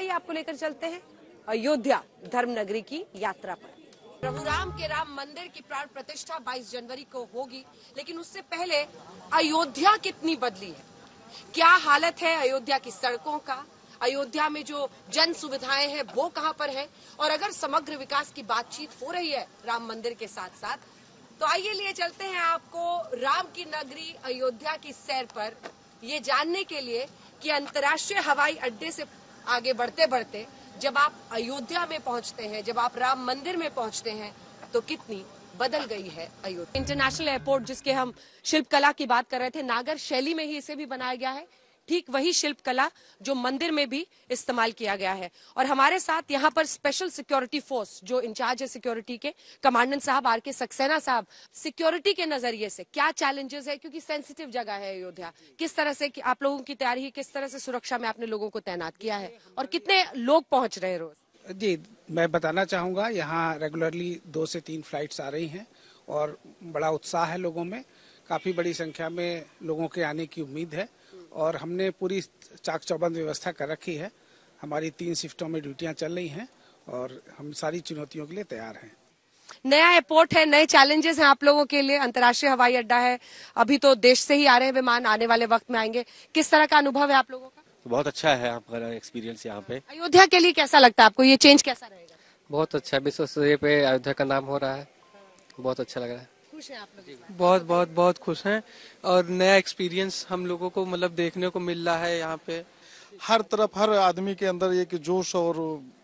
आइए आपको लेकर चलते हैं अयोध्या धर्म नगरी की यात्रा पर। प्रभु राम के राम मंदिर की प्राण प्रतिष्ठा 22 जनवरी को होगी, लेकिन उससे पहले अयोध्या कितनी बदली है, क्या हालत है अयोध्या की सड़कों का, अयोध्या में जो जन सुविधाएं हैं वो कहां पर है, और अगर समग्र विकास की बातचीत हो रही है राम मंदिर के साथ साथ, तो आइए लिए चलते हैं आपको राम की नगरी अयोध्या की सैर पर, ये जानने के लिए कि अंतर्राष्ट्रीय हवाई अड्डे से आगे बढ़ते बढ़ते जब आप अयोध्या में पहुंचते हैं, जब आप राम मंदिर में पहुंचते हैं, तो कितनी बदल गई है अयोध्या। इंटरनेशनल एयरपोर्ट जिसके हम शिल्पकला की बात कर रहे थे, नागर शैली में ही इसे भी बनाया गया है, ठीक वही शिल्पकला जो मंदिर में भी इस्तेमाल किया गया है। और हमारे साथ यहाँ पर स्पेशल सिक्योरिटी फोर्स जो इंचार्ज है सिक्योरिटी के, कमांडेंट साहब आर.के. सक्सेना साहब, सिक्योरिटी के नजरिए से क्या चैलेंजेस है, क्योंकि सेंसिटिव जगह है अयोध्या, किस तरह से आप लोगों की तैयारी है, किस तरह से सुरक्षा में आपने लोगों को तैनात किया है, और कितने लोग पहुंच रहे हैं रोज? जी, मैं बताना चाहूँगा, यहाँ रेगुलरली 2 से 3 फ्लाइट्स आ रही हैं और बड़ा उत्साह है लोगों में, काफ़ी बड़ी संख्या में लोगों के आने की उम्मीद है और हमने पूरी चाक चौबंद व्यवस्था कर रखी है। हमारी 3 शिफ्टों में ड्यूटियाँ चल रही हैं और हम सारी चुनौतियों के लिए तैयार हैं। नया एयरपोर्ट है, नए चैलेंजेस हैं आप लोगों के लिए, अंतर्राष्ट्रीय हवाई अड्डा है, अभी तो देश से ही आ रहे हैं विमान, आने वाले वक्त में आएंगे, किस तरह का अनुभव है आप लोगों का? बहुत अच्छा है आपका एक्सपीरियंस यहाँ पे। अयोध्या के लिए कैसा लगता है आपको, ये चेंज कैसा रहेगा? बहुत अच्छा, विश्व स्तरीय पे अयोध्या का नाम हो रहा है, बहुत अच्छा लग रहा है। खुश हैं आप लोग? बहुत खुश हैं और नया एक्सपीरियंस हम लोगों को मतलब देखने को मिल रहा है। यहाँ पे हर तरफ हर आदमी के अंदर एक जोश और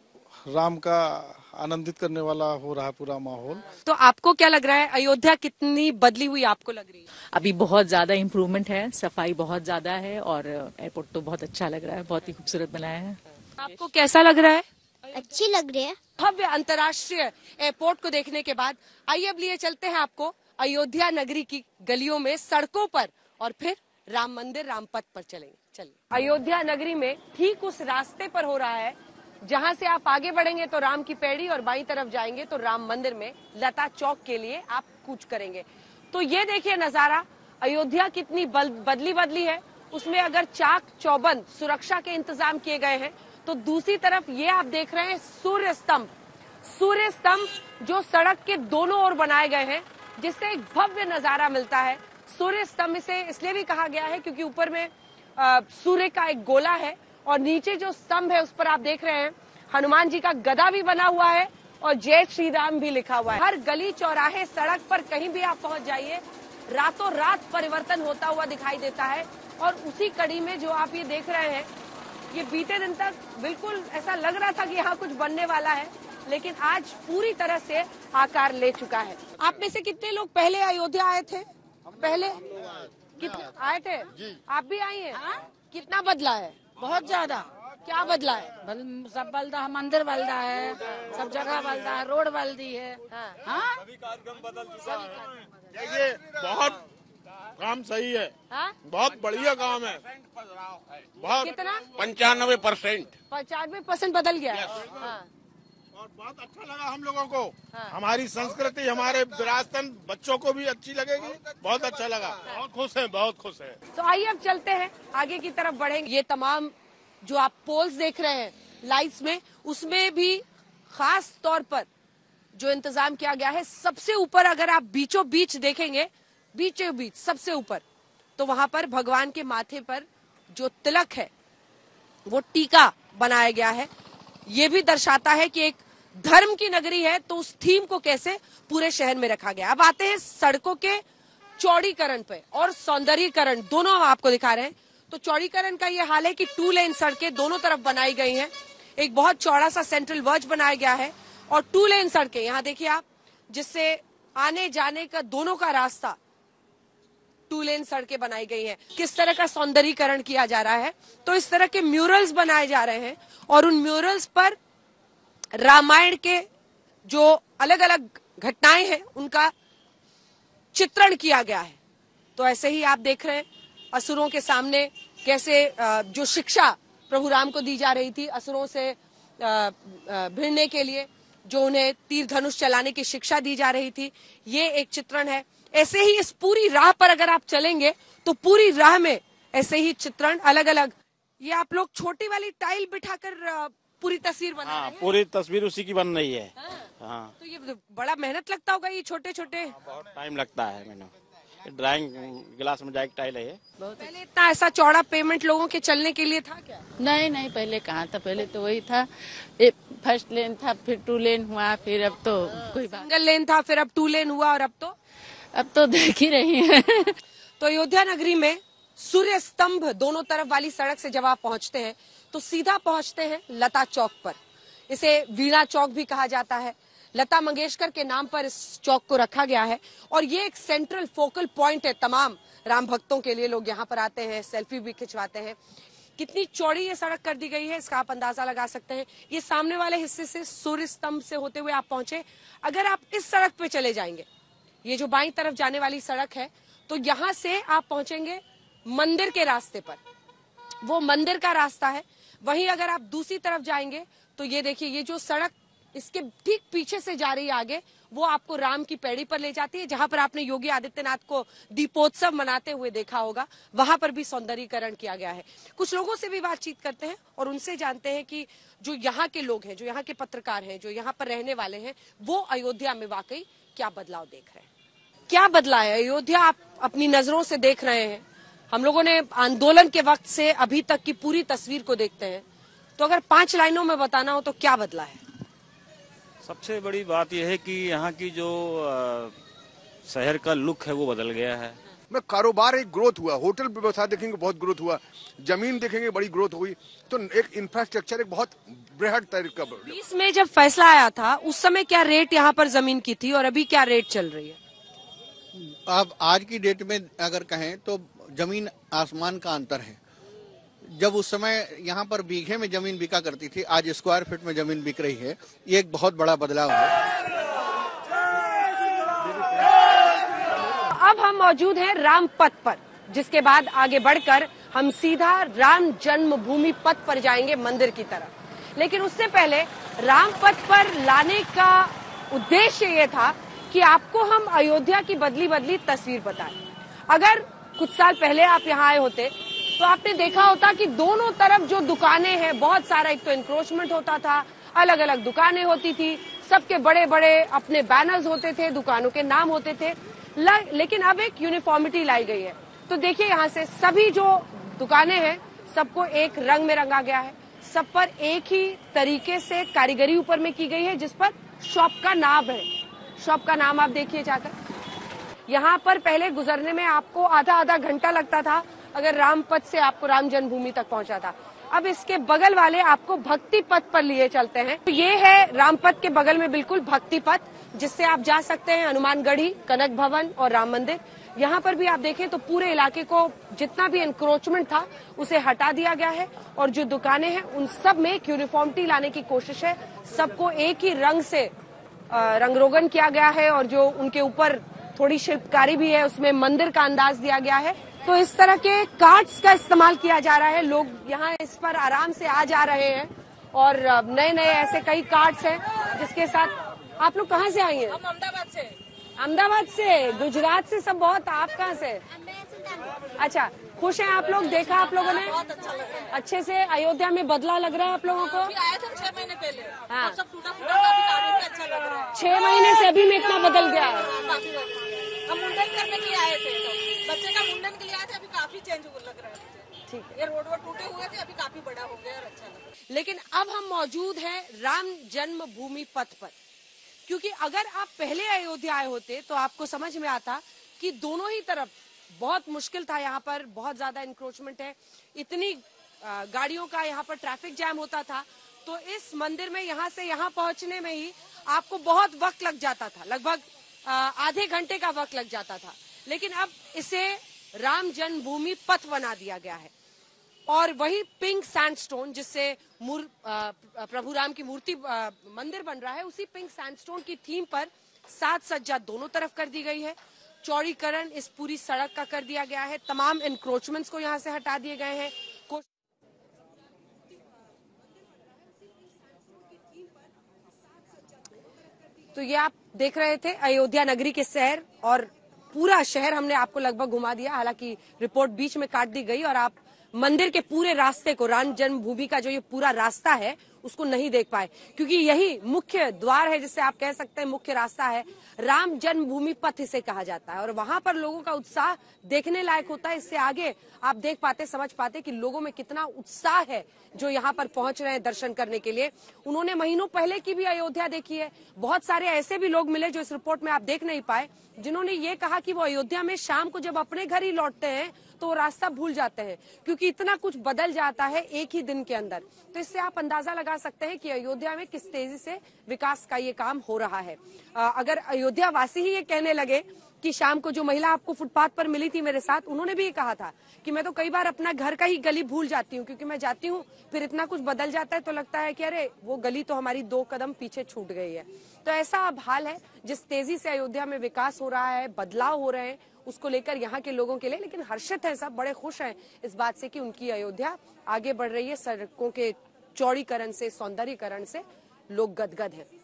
राम का आनंदित करने वाला हो रहा है पूरा माहौल। तो आपको क्या लग रहा है, अयोध्या कितनी बदली हुई आपको लग रही है? अभी बहुत ज्यादा इम्प्रूवमेंट है, सफाई बहुत ज्यादा है और एयरपोर्ट तो बहुत अच्छा लग रहा है, बहुत ही खूबसूरत बनाया है। आपको कैसा लग रहा है? अच्छी लग रही है। भव्य अंतर्राष्ट्रीय एयरपोर्ट को देखने के बाद आइए अब लिए चलते हैं आपको अयोध्या नगरी की गलियों में, सड़कों पर, और फिर राम मंदिर रामपथ पर चलेंगे। चलिए, अयोध्या नगरी में ठीक उस रास्ते पर हो रहा है जहां से आप आगे बढ़ेंगे तो राम की पैड़ी और बाईं तरफ जाएंगे तो राम मंदिर में लता चौक के लिए आप कूच करेंगे। तो ये देखिए नजारा, अयोध्या कितनी बदली है। उसमें अगर चाक चौबंद सुरक्षा के इंतजाम किए गए हैं, तो दूसरी तरफ ये आप देख रहे हैं सूर्य स्तंभ जो सड़क के दोनों ओर बनाए गए हैं, जिससे एक भव्य नजारा मिलता है। सूर्य स्तंभ इसे इसलिए भी कहा गया है क्योंकि ऊपर में सूर्य का एक गोला है और नीचे जो स्तंभ है उस पर आप देख रहे हैं हनुमान जी का गदा भी बना हुआ है और जय श्री राम भी लिखा हुआ है। हर गली चौराहे सड़क पर कहीं भी आप पहुंच जाइए, रातों रात परिवर्तन होता हुआ दिखाई देता है। और उसी कड़ी में जो आप ये देख रहे हैं, ये बीते दिन तक बिल्कुल ऐसा लग रहा था कि यहाँ कुछ बनने वाला है, लेकिन आज पूरी तरह से आकार ले चुका है। आप में से कितने लोग पहले अयोध्या आए थे? पहले कितने आए थे? आप भी आई हैं? कितना बदला है? बहुत ज्यादा। क्या बदला है? सब बदला है, मंदिर बदला है, सब जगह बदला है, रोड बदली है। हाँ? सभी कार्यक्रम बदल चुका है। ये बहुत काम सही है। बहुत बढ़िया काम है। बहुत कितना? 95%। 95% बदल गया है। और बहुत अच्छा लगा हम लोगों को। हमारी संस्कृति, हमारे विरासतन बच्चों को भी अच्छी लगेगी। बहुत अच्छा लगा, बहुत खुश है। तो आइए अब चलते हैं, आगे की तरफ बढ़ेंगे। ये तमाम जो आप पोल्स देख रहे हैं लाइट्स में, उसमें भी खास तौर पर जो इंतजाम किया गया है, सबसे ऊपर अगर आप बीचों बीच देखेंगे, बीचों बीच सबसे ऊपर, तो वहां पर भगवान के माथे पर जो तिलक है वो टीका बनाया गया है। ये भी दर्शाता है कि एक धर्म की नगरी है, तो उस थीम को कैसे पूरे शहर में रखा गया। अब आते हैं सड़कों के चौड़ीकरण पे और सौंदर्यीकरण, दोनों हम आपको दिखा रहे हैं। तो चौड़ीकरण का ये हाल है कि 2 लेन सड़कें दोनों तरफ बनाई गई हैं, एक बहुत चौड़ा सा सेंट्रल वर्ज बनाया गया है और 2 लेन सड़कें यहाँ देखिए आप, जिससे आने जाने का दोनों का रास्ता 2 लेन सड़कें बनाई गई हैं। किस तरह का सौंदर्यीकरण किया जा रहा है, तो इस तरह के म्यूरल्स बनाए जा रहे हैं और उन म्यूरल्स पर रामायण के जो अलग अलग घटनाएं हैं उनका चित्रण किया गया है। तो ऐसे ही आप देख रहे हैं असुरों के सामने कैसे जो शिक्षा प्रभु राम को दी जा रही थी, असुरों से भिड़ने के लिए जो उन्हें तीर धनुष चलाने की शिक्षा दी जा रही थी, ये एक चित्रण है। ऐसे ही इस पूरी राह पर अगर आप चलेंगे तो पूरी राह में ऐसे ही चित्रण अलग अलग, ये आप लोग छोटी वाली टाइल बिठाकर पूरी तस्वीर बना रहे हैं। पूरी तस्वीर उसी की बन रही है। हाँ। तो ये बड़ा मेहनत लगता होगा, ये छोटे छोटे बहुत टाइम लगता है। मैंने ड्राइंग ग्लास में जाके टाइल है ये। पहले इतना ऐसा चौड़ा पेमेंट लोगों के चलने के लिए था क्या? नहीं पहले कहाँ था, पहले तो वही था, फर्स्ट लेन था, फिर 2 लेन हुआ, फिर अब तो कोई बात, सिंगल लेन था, फिर अब 2 लेन हुआ, और अब तो देख ही रही हैं। तो अयोध्या नगरी में सूर्य स्तंभ दोनों तरफ वाली सड़क से जब आप पहुंचते हैं तो सीधा पहुंचते हैं लता चौक पर। इसे वीणा चौक भी कहा जाता है। लता मंगेशकर के नाम पर इस चौक को रखा गया है और ये एक सेंट्रल फोकल पॉइंट है तमाम राम भक्तों के लिए। लोग यहाँ पर आते हैं, सेल्फी भी खिंचवाते हैं। कितनी चौड़ी ये सड़क कर दी गई है इसका आप अंदाजा लगा सकते हैं। ये सामने वाले हिस्से से सूर्य स्तंभ से होते हुए आप पहुंचे। अगर आप इस सड़क पे चले जाएंगे, ये जो बाईं तरफ जाने वाली सड़क है, तो यहाँ से आप पहुंचेंगे मंदिर के रास्ते पर। वो मंदिर का रास्ता है। वहीं अगर आप दूसरी तरफ जाएंगे तो ये देखिए, ये जो सड़क इसके ठीक पीछे से जा रही है आगे, वो आपको राम की पैड़ी पर ले जाती है, जहां पर आपने योगी आदित्यनाथ को दीपोत्सव मनाते हुए देखा होगा। वहां पर भी सौंदर्यीकरण किया गया है। कुछ लोगों से भी बातचीत करते हैं और उनसे जानते हैं कि जो यहाँ के लोग हैं, जो यहाँ के पत्रकार हैं, जो यहाँ पर रहने वाले हैं, वो अयोध्या में वाकई क्या बदलाव देख रहे हैं। क्या बदला है अयोध्या, आप अपनी नजरों से देख रहे हैं। हम लोगों ने आंदोलन के वक्त से अभी तक की पूरी तस्वीर को देखते हैं, तो अगर 5 लाइनों में बताना हो तो क्या बदला है? सबसे बड़ी बात यह है कि यहाँ की जो शहर का लुक है वो बदल गया है। में कारोबार एक ग्रोथ हुआ, होटल व्यवसाय देखेंगे बहुत ग्रोथ हुआ, जमीन देखेंगे बड़ी ग्रोथ हुई, तो एक इंफ्रास्ट्रक्चर एक बहुत बृहद तरीका। 20 में जब फैसला आया था उस समय क्या रेट यहाँ पर जमीन की थी और अभी क्या रेट चल रही है? अब आज की डेट में अगर कहें तो जमीन आसमान का अंतर है। जब उस समय यहाँ पर बीघे में जमीन बिका करती थी, आज स्क्वायर फीट में जमीन बिक रही है। ये एक बहुत बड़ा बदलाव है। अब हम मौजूद हैं राम पथ पर, जिसके बाद आगे बढ़कर हम सीधा राम जन्मभूमि पथ पर जाएंगे, मंदिर की तरफ। लेकिन उससे पहले राम पथ पर लाने का उद्देश्य ये था कि आपको हम अयोध्या की बदली बदली तस्वीर बताएं। अगर कुछ साल पहले आप यहाँ आए होते तो आपने देखा होता कि दोनों तरफ जो दुकानें हैं, बहुत सारा, एक तो इंक्रोचमेंट होता था, अलग अलग दुकानें होती थी, सबके बड़े बड़े अपने बैनर्स होते थे, दुकानों के नाम होते थे। लेकिन अब एक यूनिफॉर्मिटी लाई गई है। तो देखिए, यहाँ से सभी जो दुकानें हैं सबको एक रंग में रंगा गया है। सब पर एक ही तरीके से कारीगरी ऊपर में की गई है, जिस पर शॉप का नाम है। शॉप का नाम आप देखिए जाकर। यहाँ पर पहले गुजरने में आपको आधा घंटा लगता था अगर राम पथ से आपको राम जन्मभूमि तक पहुंचा था। अब इसके बगल वाले आपको भक्ति पथ पर लिए चलते हैं। तो ये है राम पथ के बगल में बिल्कुल भक्ति पथ, जिससे आप जा सकते हैं हनुमानगढ़ी, कनक भवन और राम मंदिर। यहाँ पर भी आप देखें तो पूरे इलाके को जितना भी एनक्रोचमेंट था उसे हटा दिया गया है और जो दुकानें हैं उन सब में एक यूनिफॉर्मिटी लाने की कोशिश है। सबको एक ही रंग से रंगरोगन किया गया है और जो उनके ऊपर थोड़ी शिल्पकारी भी है, उसमें मंदिर का अंदाज दिया गया है। तो इस तरह के कार्ट्स का इस्तेमाल किया जा रहा है। लोग यहाँ इस पर आराम से आ जा रहे हैं और नए नए ऐसे कई कार्ट्स हैं जिसके साथ। आप लोग कहाँ से आई हैं? हम अहमदाबाद से। अहमदाबाद से, गुजरात से सब बहुत। आप कहाँ से? अच्छा, खुश हैं आप लोग? देखा आप लोगों ने? बहुत अच्छा लग रहा है। अच्छे से अयोध्या में बदलाव लग रहा है आप लोगों को? अभी आए थे 6 महीने पहले। हाँ। सब टूटा फूटा काफी अच्छा लग रहा है। 6 महीने से अभी में इतना बदल गया है। हम मुंडन करने के लिए आए थे, तो बच्चे का मुंडन के लिए आए थे। अभी काफी चेंज लग रहा है मुझे। ठीक है। ये रोड वोड टूटे हुए थे, अभी काफी बड़ा हो गया और अच्छा लग रहा है। लेकिन अब हम मौजूद हैं राम जन्मभूमि पथ पर, क्योंकि अगर आप पहले अयोध्या आए होते तो आपको समझ में आता कि दोनों ही तरफ बहुत मुश्किल था। यहाँ पर बहुत ज्यादा इंक्रोचमेंट है, इतनी गाड़ियों का यहाँ पर ट्रैफिक जैम होता था। तो इस मंदिर में यहाँ से यहाँ पहुंचने में ही आपको बहुत वक्त लग जाता था, लगभग आधे घंटे का वक्त लग जाता था। लेकिन अब इसे राम जन्मभूमि पथ बना दिया गया है और वही पिंक सैंडस्टोन जिससे प्रभु राम की मूर्ति मंदिर बन रहा है, उसी पिंक सैंडस्टोन की थीम पर साज सज्जा दोनों तरफ कर दी गई है। चौड़ीकरण इस पूरी सड़क का कर दिया गया है। तमाम एनक्रोचमेंट्स को यहाँ से हटा दिए गए हैं। तो ये आप देख रहे थे अयोध्या नगरी के शहर, और पूरा शहर हमने आपको लगभग घुमा दिया। हालांकि रिपोर्ट बीच में काट दी गई और आप मंदिर के पूरे रास्ते को, राम जन्मभूमि का जो ये पूरा रास्ता है उसको नहीं देख पाए, क्योंकि यही मुख्य द्वार है, जिससे आप कह सकते हैं मुख्य रास्ता है। राम जन्मभूमि पथ इसे कहा जाता है और वहां पर लोगों का उत्साह देखने लायक होता है। इससे आगे आप देख पाते, समझ पाते कि लोगों में कितना उत्साह है जो यहाँ पर पहुंच रहे हैं दर्शन करने के लिए। उन्होंने महीनों पहले की भी अयोध्या देखी है। बहुत सारे ऐसे भी लोग मिले जो इस रिपोर्ट में आप देख नहीं पाए, जिन्होंने ये कहा कि वो अयोध्या में शाम को जब अपने घर ही लौटते हैं तो वो रास्ता भूल जाते हैं, क्योंकि इतना कुछ बदल जाता है एक ही दिन के अंदर। तो इससे आप अंदाजा लगा सकते हैं कि अयोध्या में किस तेजी से विकास का ये काम हो रहा है। अगर अयोध्या वासी ही ये कहने लगे कि शाम को जो महिला आपको फुटपाथ पर मिली थी मेरे साथ, उन्होंने भी ये कहा था कि मैं तो कई बार अपना घर का ही गली भूल जाती हूँ, क्योंकि मैं जाती हूँ फिर इतना कुछ बदल जाता है तो लगता है कि अरे वो गली तो हमारी 2 कदम पीछे छूट गई है। तो ऐसा अब हाल है। जिस तेजी से अयोध्या में विकास हो रहा है, बदलाव हो रहे हैं, उसको लेकर यहाँ के लोगों के लिए लेकिन हर्षित है, सब बड़े खुश हैं इस बात से कि उनकी अयोध्या आगे बढ़ रही है। सड़कों के चौड़ीकरण से, सौंदर्यीकरण से लोग गदगद हैं।